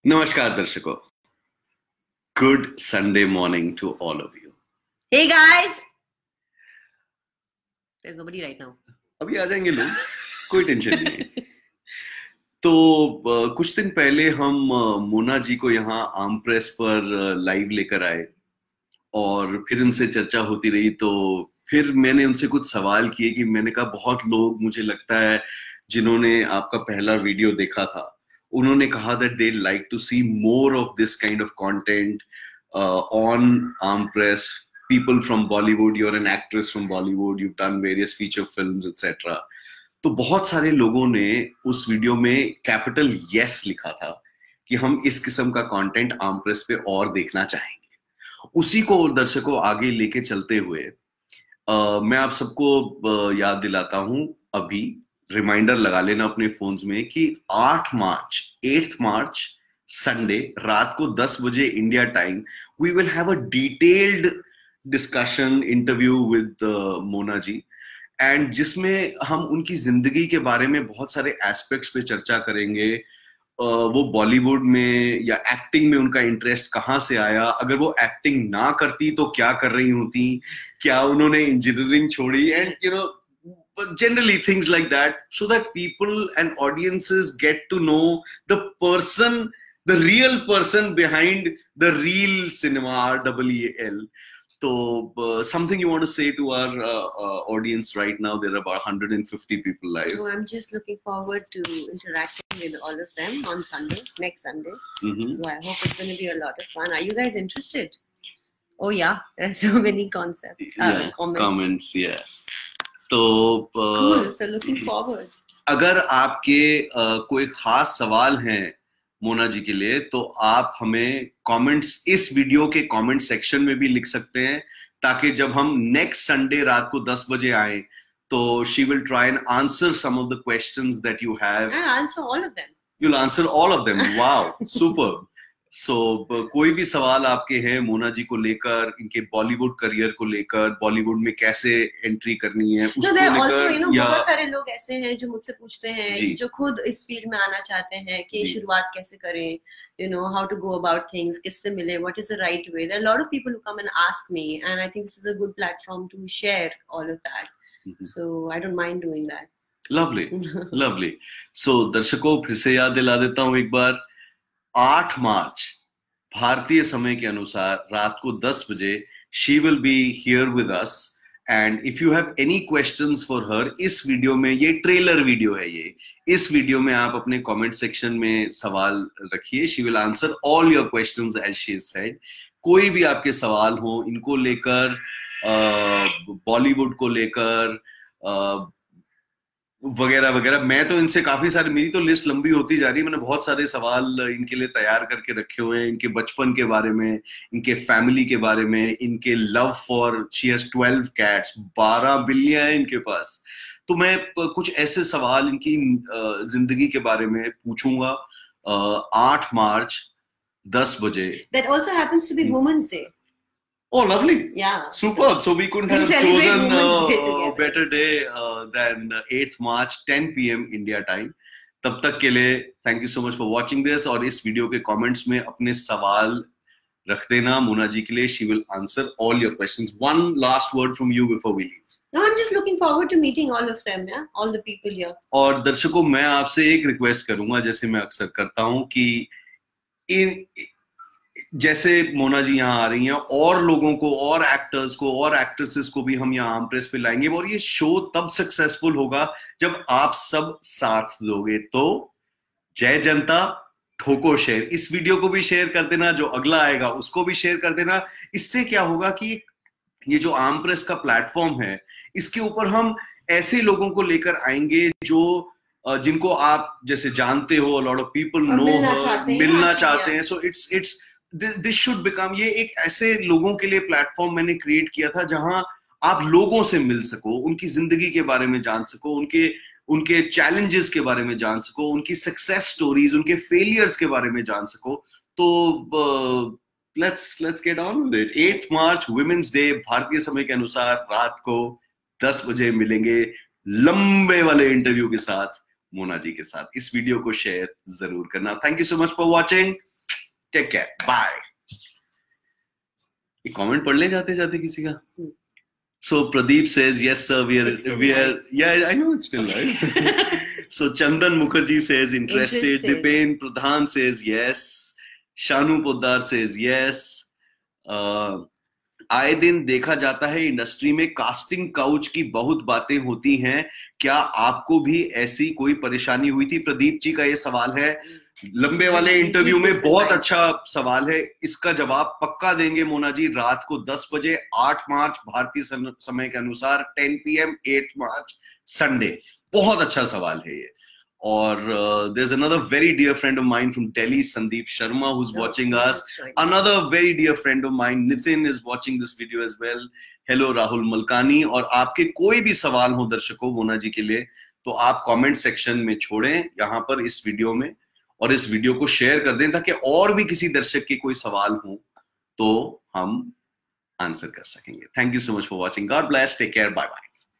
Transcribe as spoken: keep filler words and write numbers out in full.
नमस्कार दर्शकों, good Sunday morning to all of you. Hey guys, there's nobody right now. अभी आ जाएंगे लोग, कोई टेंशन नहीं है। तो uh, कुछ दिन पहले हम uh, मोना जी को यहाँ आर्म प्रेस पर लाइव uh, लेकर आए और फिर उनसे चर्चा होती रही। तो फिर मैंने उनसे कुछ सवाल किए कि मैंने कहा बहुत लोग मुझे लगता है जिन्होंने आपका पहला वीडियो देखा था उन्होंने कहा that they like to see more of this kind of content uh, on arm press. People from Bollywood, you're an actress from Bollywood, you've done various feature films, et cetera. तो बहुत सारे लोगों ने उस वीडियो में capital yes लिखा था कि हम इस किस्म का कंटेंट आर्म प्रेस पे और देखना चाहेंगे। उसी को दर्शकों आगे लेके चलते हुए uh, मैं आप सबको uh, याद दिलाता हूं, अभी रिमाइंडर लगा लेना अपने फोन्स में कि आठ मार्च एट मार्च संडे रात को दस बजे India time we will have a detailed discussion interview with Mona ji, and जिसमें हम उनकी जिंदगी के बारे में बहुत सारे एस्पेक्ट्स पे चर्चा करेंगे। uh, वो बॉलीवुड में या एक्टिंग में उनका इंटरेस्ट कहाँ से आया, अगर वो एक्टिंग ना करती तो क्या कर रही होती, क्या उन्होंने इंजीनियरिंग छोड़ी, and you know but generally things like that, so that people and audiences get to know the person, the real person behind the real cinema, R E E L. So uh, something you want to say to our uh, uh, audience right now? There are about one hundred fifty people live. So I'm just looking forward to interacting with all of them on Sunday, next Sunday. Mm-hmm. So I hope it's going to be a lot of fun. Are you guys interested? Oh yeah, there's so many concepts, uh, yeah, comments. Comments, yeah. तो cool, so looking forward. अगर आपके uh, कोई खास सवाल हैं मोना जी के लिए तो आप हमें कमेंट्स इस वीडियो के कमेंट सेक्शन में भी लिख सकते हैं, ताकि जब हम नेक्स्ट संडे रात को दस बजे आए तो she will try and answer some of the questions that you have. Answer all of them. You will answer all of them. Wow, super. So so, कोई भी सवाल आपके हैं मोना जी को लेकर, इनके बॉलीवुड करियर को लेकर, बॉलीवुड में कैसे एंट्री करनी है उसको लेकर, you know, या बहुत सारे लोग ऐसे हैं जो मुझसे पूछते हैं जो खुद इस फील्ड में आना चाहते हैं कि शुरुआत कैसे करें, you know, how to go about things, किससे मिले, what is the right way. There are a lot of people who come and ask me, and I think this is a good platform to share all of that. Mm-hmm. So I don't mind doing that. Lovely, lovely. So दर्शकों फिर से याद दिला देता हूँ एक बार, आठ मार्च भारतीय समय के अनुसार रात को दस बजे she will be here with us, and if you have any questions for her, इस वीडियो में, ये ट्रेलर वीडियो है, ये इस वीडियो में आप अपने कमेंट सेक्शन में सवाल रखिए। She will answer all your questions as she said. कोई भी आपके सवाल हो इनको लेकर, बॉलीवुड को लेकर वगैरह वगैरह, मैं तो इनसे काफी सारे, मेरी तो लिस्ट लंबी होती जा रही है, मैंने बहुत सारे सवाल इनके लिए तैयार करके रखे हुए हैं, इनके बचपन के बारे में, इनके फैमिली के बारे में, इनके love for, she has twelve cats, बारह बिल्लियां हैं इनके पास। तो मैं कुछ ऐसे सवाल इनकी जिंदगी के बारे में पूछूंगा आठ मार्च दस बजे। That also happens to be Women's Day. Oh, lovely. Yeah. Superb. So we couldn't have chosen a better day uh, than eighth March, ten p m India time. तब तक के लिए thank you so much for watching this, और इस video के comments में अपने सवाल रख देना मोना जी के लिए। She will answer all your questions. One last word from you before we leave. No, I'm just looking forward to meeting all of them, yeah, all the people here. और दर्शकों मैं आपसे एक रिक्वेस्ट करूंगा, जैसे मैं अक्सर करता हूं, कि इन जैसे मोना जी यहाँ आ रही हैं और लोगों को, और एक्टर्स को और एक्ट्रेसेस को भी हम यहाँ आर्म प्रेस पे लाएंगे, और ये शो तब सक्सेसफुल होगा जब आप सब साथ दोगे। तो जय जनता, ठोको शेयर, इस वीडियो को भी शेयर कर देना, जो अगला आएगा उसको भी शेयर कर देना। इससे क्या होगा कि ये जो आर्म प्रेस का प्लेटफॉर्म है इसके ऊपर हम ऐसे लोगों को लेकर आएंगे जो जिनको आप जैसे जानते हो, लॉट ऑफ पीपल नो, मिलना चाहते हैं। So it's it's this should become, ये एक ऐसे लोगों के लिए प्लेटफॉर्म मैंने क्रिएट किया था जहां आप लोगों से मिल सको, उनकी जिंदगी के बारे में जान सको, उनके उनके चैलेंजेस के बारे में जान सको, उनकी सक्सेस स्टोरीज, उनके फेलियर्स के बारे में जान सको। तो let's let's get on with it. Eight March women's day भारतीय समय के अनुसार रात को दस बजे मिलेंगे लंबे वाले इंटरव्यू के साथ मोना जी के साथ। इस वीडियो को शेयर जरूर करना। Thank you so much for watching. Take care, bye. Comment पढ़ ले जाते जाते किसी का। So Pradeep says, yes, sir, we are, we are, yeah, I know it's still live. So Chandan Mukherjee says, interested. Dipen Pradhan says, yes. Shanu Poddar says, yes. Uh, आए दिन देखा जाता है इंडस्ट्री में कास्टिंग काउच की बहुत बातें होती हैं, क्या आपको भी ऐसी कोई परेशानी हुई थी? प्रदीप जी का ये सवाल है, लंबे वाले इंटरव्यू में बहुत अच्छा सवाल है, इसका जवाब पक्का देंगे मोना जी रात को दस बजे आठ मार्च भारतीय समय के अनुसार, टेन पी एम आठ मार्च संडे। बहुत अच्छा सवाल है ये। और uh, there's another very dear friend of mine from Delhi, Sandeep Sharma, who's no, watching us. Right. Another very dear friend of mine, Nitin, is watching this video as well. Hello Rahul Malkani। और आपके कोई भी सवाल हो दर्शकों मोना जी के लिए, तो आप कमेंट सेक्शन में छोड़ें यहाँ पर इस वीडियो में, और इस वीडियो को शेयर कर दें ताकि और भी किसी दर्शक के कोई सवाल हो तो हम आंसर कर सकेंगे। Thank you so much for watching. God bless, take care, bye bye.